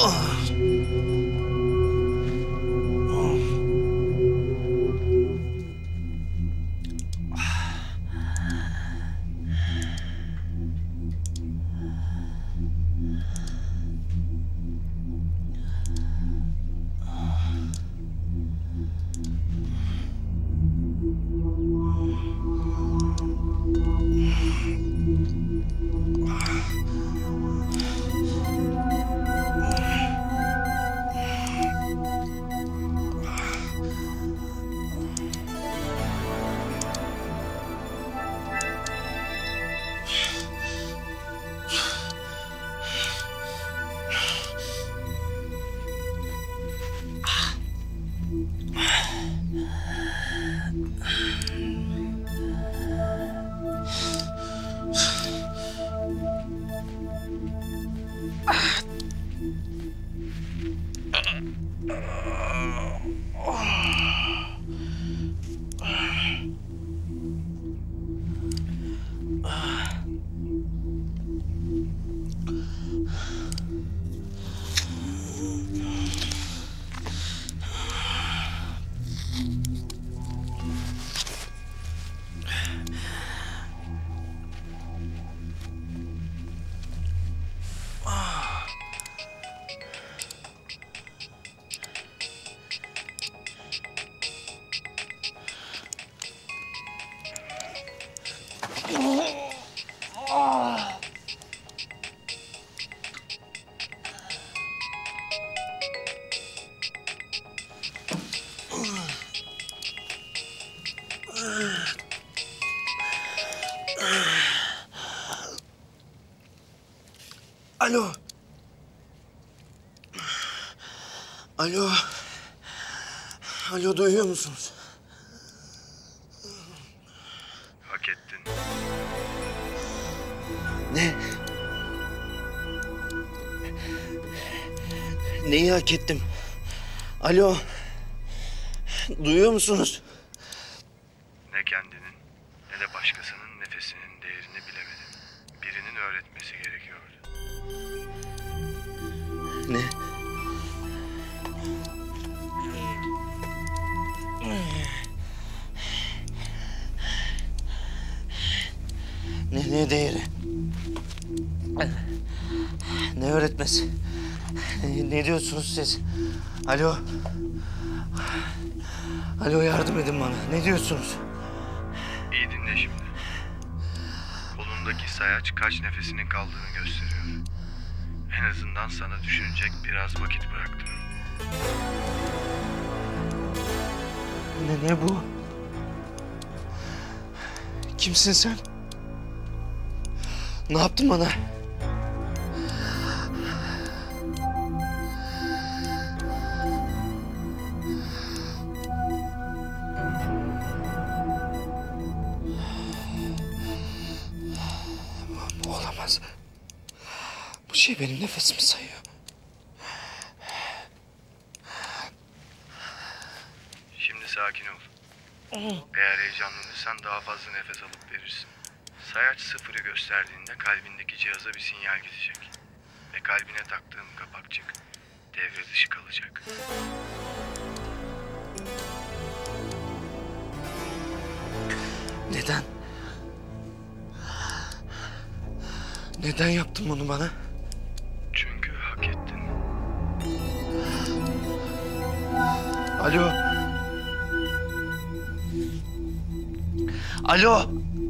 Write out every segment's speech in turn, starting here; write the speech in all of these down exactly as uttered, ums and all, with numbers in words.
Alo. Alo. Alo, duyuyor musunuz? Hak ettin. Ne? Neyi hak ettim? Alo. Duyuyor musunuz? Ne kendinin ne de başkasının nefesinin değerini bilemedin. Birinin öğretmesi gerekiyordu. Ne? Ne, ne değeri? Ne öğretmesi? Ne, ne diyorsunuz siz? Alo? Alo, yardım edin bana. Ne diyorsunuz? İyi dinle şimdi. Kolundaki sayaç kaç nefesinin kaldığını gösteriyor. En azından sana düşünecek biraz vakit bıraktım. Ne, ne bu? Kimsin sen? Ne yaptın bana? Bu olamaz. Bu şey benim nefesimi sayıyor. Şimdi sakin ol. Eğer heyecanlanırsan daha fazla nefes alıp verirsin. Sayaç sıfırı gösterdiğinde kalbindeki cihaza bir sinyal gidecek. Ve kalbine taktığım kapakçık devre dışı kalacak. Neden? Neden yaptın bunu bana? Çünkü hak ettin. Alo. Alo.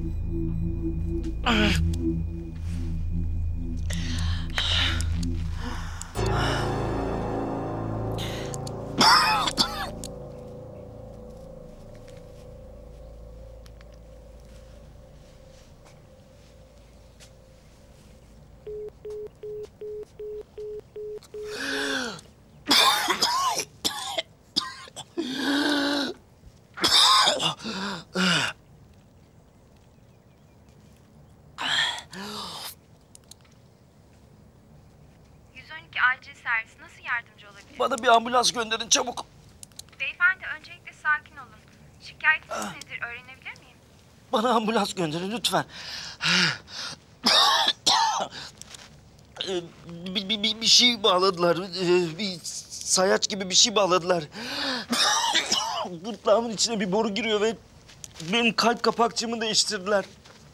yüz on iki acil servis nasıl yardımcı olabilir? Bana bir ambulans gönderin çabuk. Beyefendi öncelikle sakin olun. Şikayetiniz nedir öğrenebilir miyim? Bana ambulans gönderin lütfen. Ee, bir, bir, bir, bir şey bağladılar. Ee, bir sayaç gibi bir şey bağladılar. Gırtlağımın içine bir boru giriyor ve benim kalp kapakçığımı değiştirdiler.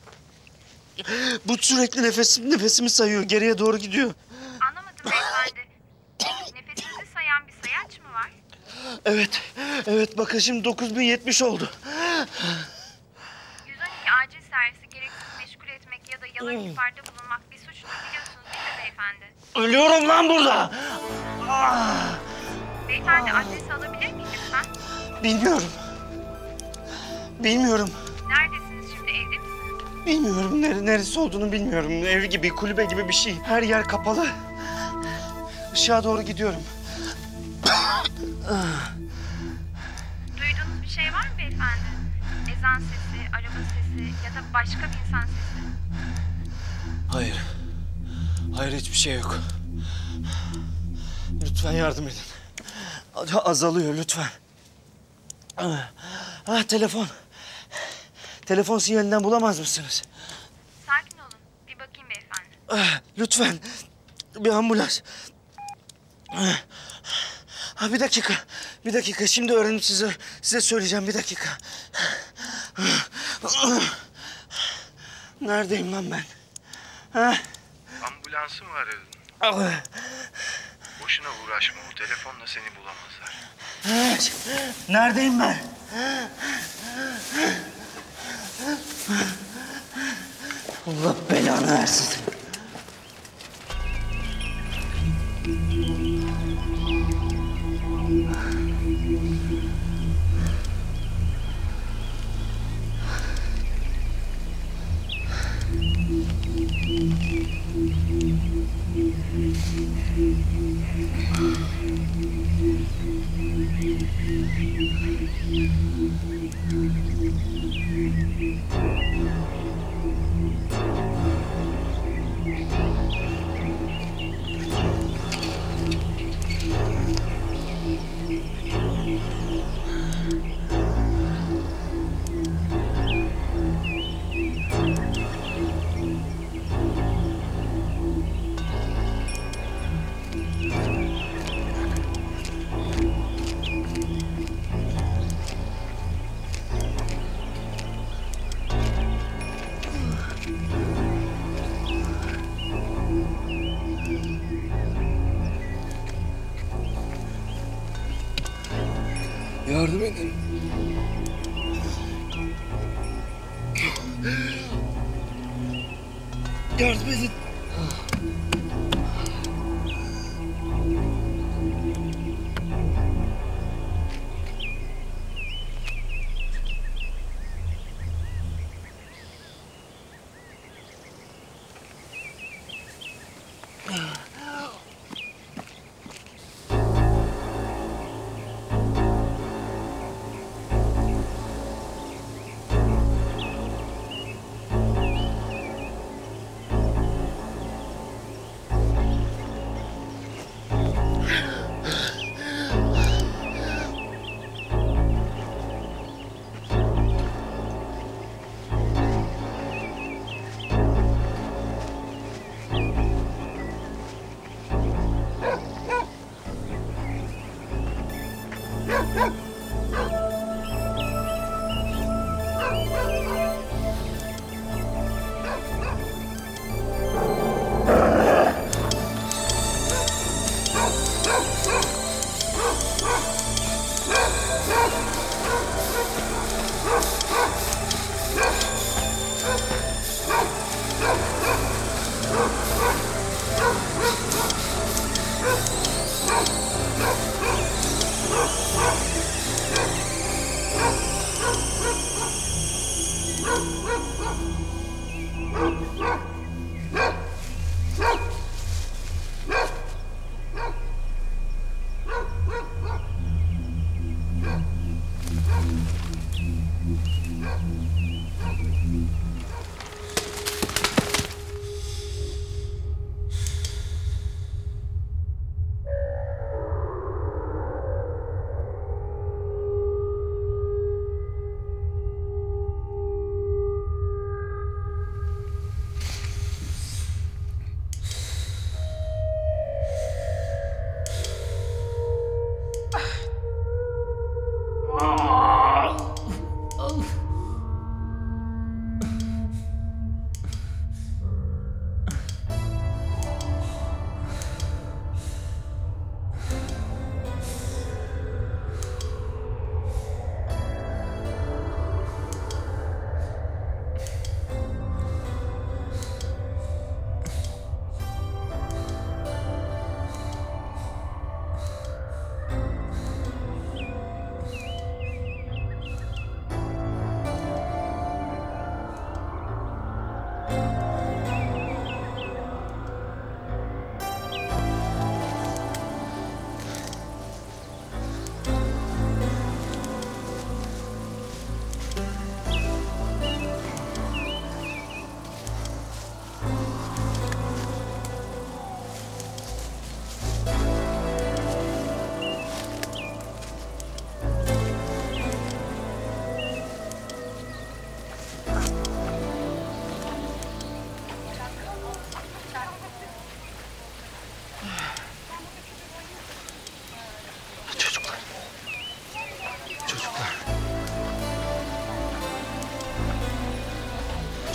Bu sürekli nefesim, nefesimi sayıyor. Geriye doğru gidiyor. Anlamadım beyefendi. Nefesinizi sayan bir sayaç mı var? Evet, evet bakın şimdi dokuz bin yetmiş oldu. yüz on iki acil servisi gereksiz meşgul etmek ya da yalan ihbarda bulunmak bir suçtur biliyorsunuz değil mi beyefendi? Ölüyorum lan burada. Ah, Beyefendi adresi alabilir miyim lütfen? bilmiyorum. Bilmiyorum. Neredesiniz şimdi, evde misiniz? Bilmiyorum. Nere, neresi olduğunu bilmiyorum. Ev gibi, kulübe gibi bir şey. Her yer kapalı. Işığa doğru gidiyorum. Duyduğunuz bir şey var mı beyefendi? Ezan sesi, araba sesi ya da başka bir insan sesi? Hayır. Hayır hiçbir şey yok. Lütfen yardım edin. Azalıyor lütfen. Ah, telefon. Telefon sinyalinden bulamaz mısınız? Sakin olun. Bir bakayım beyefendi. Ah, lütfen. Bir ambulans. Ah, ah, bir dakika. Bir dakika. Şimdi öğrenip size size söyleyeceğim. Bir dakika. Neredeyim lan ben? Ha? Ambulansı mı aradın? Ah, Boşuna uğraşma. O telefonla seni bulamazlar. ah, neredeyim ben? Allah belanı versin. Yardım edin. Yardım edin.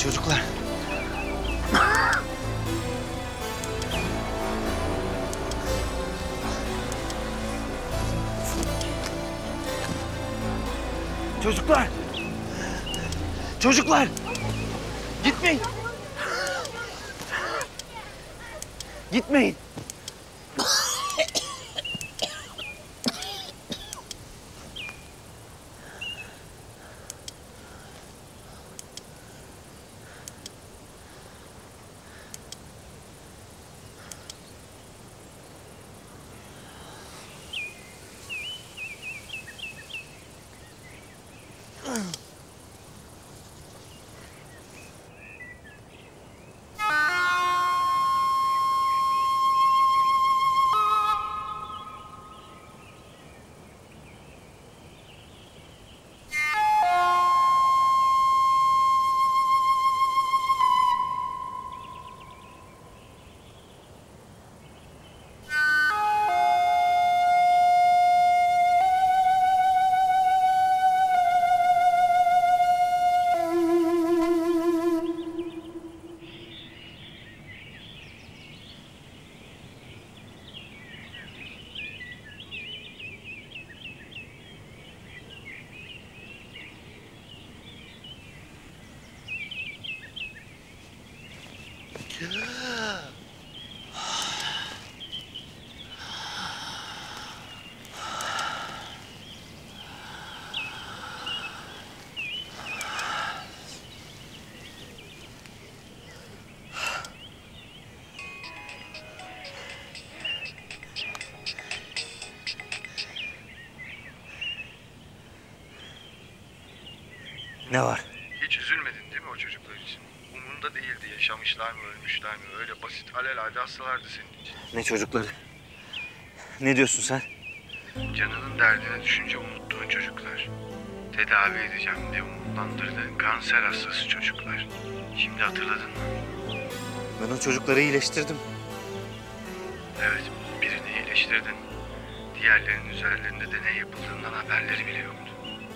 Çocuklar. Çocuklar. Çocuklar. Gitmeyin. Gitmeyin. Ne var? Hiç üzülmedin değil mi o çocuklar için? Umurunda değildi yaşamışlar mı ölmüşler mi? Öyle basit alelade hastalardı senin için. Ne çocukları? Ne diyorsun sen? Canının derdine düşünce unuttuğun çocuklar. Tedavi edeceğim diye umutlandırdığın kanser hastası çocuklar. Şimdi hatırladın mı? Ben o çocukları iyileştirdim. Evet, birini iyileştirdin. Diğerlerinin üzerlerinde deney yapıldığından haberleri bile yoktu.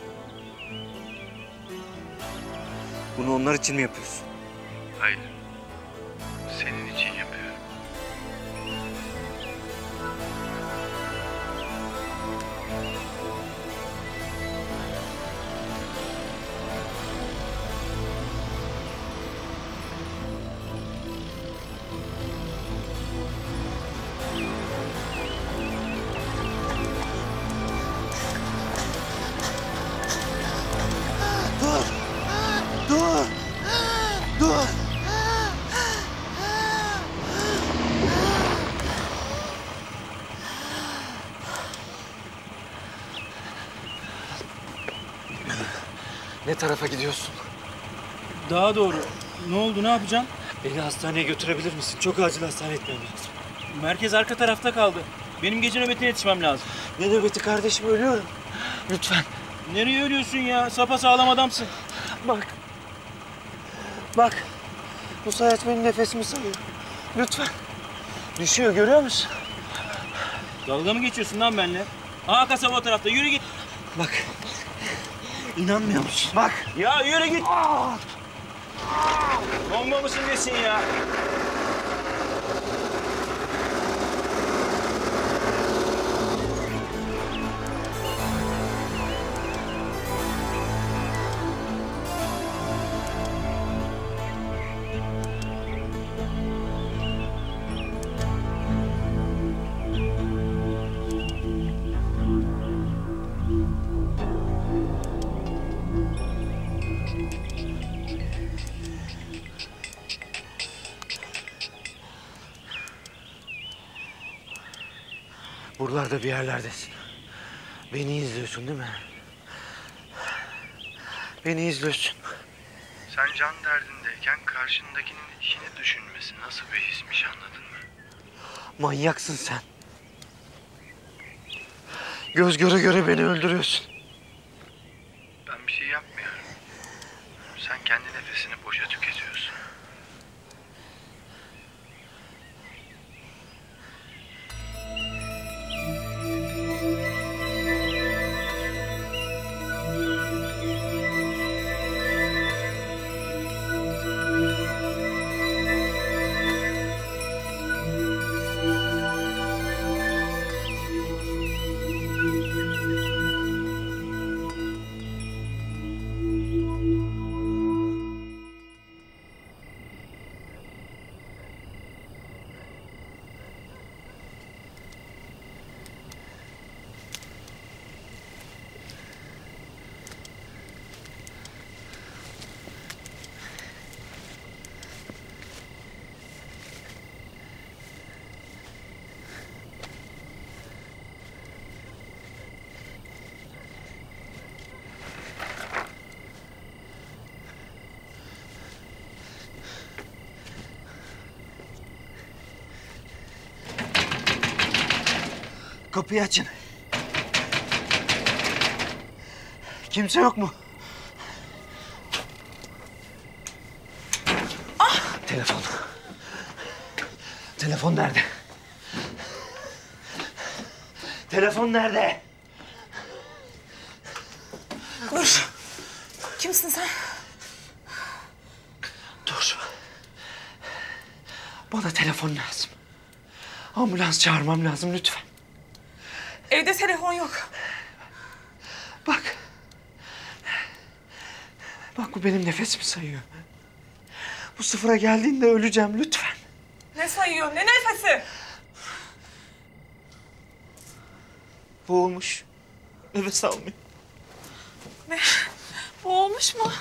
Bunu onlar için mi yapıyorsun? Hayır, senin için yapıyorum. Dur! Dur! Dur! Ne tarafa gidiyorsun? Daha doğru. Ne oldu, ne yapacaksın? Beni hastaneye götürebilir misin? Çok acil hastaneye gitmem lazım. Merkez arka tarafta kaldı. Benim gece nöbetine yetişmem lazım. Ne nöbeti kardeşim, ölüyorum. Lütfen. Nereye ölüyorsun ya? Sapasağlam adamsın. Bak. Bak. Bu sayaç benim nefesimi sayıyor. Lütfen. Düşüyor, görüyor musun? Dalga mı geçiyorsun lan benimle? Aa, kasaba o tarafta. Yürü git. Bak. İnanmıyor musun? Bak. Ya yürü git. Bomba mısın desin ya? Buralarda bir yerlerdesin. Beni izliyorsun değil mi? Beni izliyorsun. Sen can derdindeyken karşındakinin işini düşünmesi nasıl bir hismiş, anladın mı? Manyaksın sen. Göz göre göre beni öldürüyorsun. Ben bir şey yapmıyorum. Sen kendi nefesini boşa tüketiyorsun. kapıyı açın. Kimse yok mu? Ah! Telefon. Telefon nerede? Telefon nerede? Dur. Kimsin sen? Dur. Bana telefon lazım. Ambulans çağırmam lazım lütfen. Evde telefon yok. Bak. Bak bu benim nefesimi sayıyor. Bu sıfıra geldiğinde öleceğim lütfen. Ne sayıyor? Ne nefesi? Boğulmuş. Nefes almıyor. Ne? Bu olmuş mu?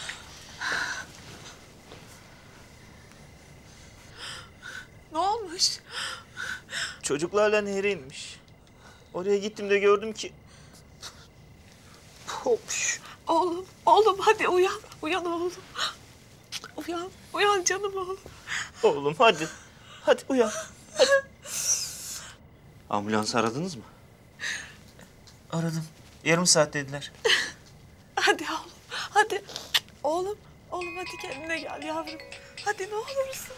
Ne olmuş? Çocuklarla nehre inmiş. Oraya gittim de gördüm ki... olmuş. Oğlum, oğlum hadi uyan. Uyan oğlum. Uyan, uyan canım oğlum. Oğlum hadi. Hadi uyan. Ambulans aradınız mı? Aradım. Yarım saat dediler. Hadi oğlum, hadi. Oğlum, oğlum hadi kendine gel yavrum. Hadi ne olursun.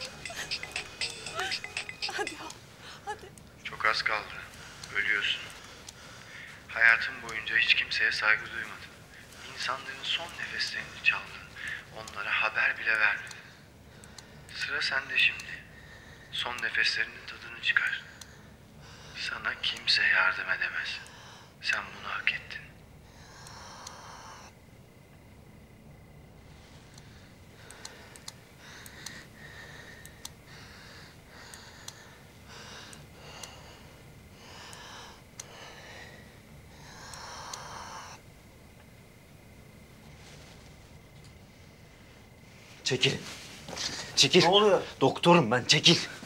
Hadi oğlum, hadi. Çok az kaldı. Ölüyorsun. Hayatım boyunca hiç kimseye saygı duymadın. İnsanların son nefeslerini çaldın. Onlara haber bile vermedin. Sıra sende şimdi. Son nefeslerinin tadını çıkar. Sana kimse yardım edemez. Sen bunu hak ettin. Çekil. Çekil. Ne oluyor? Doktorum ben çekil.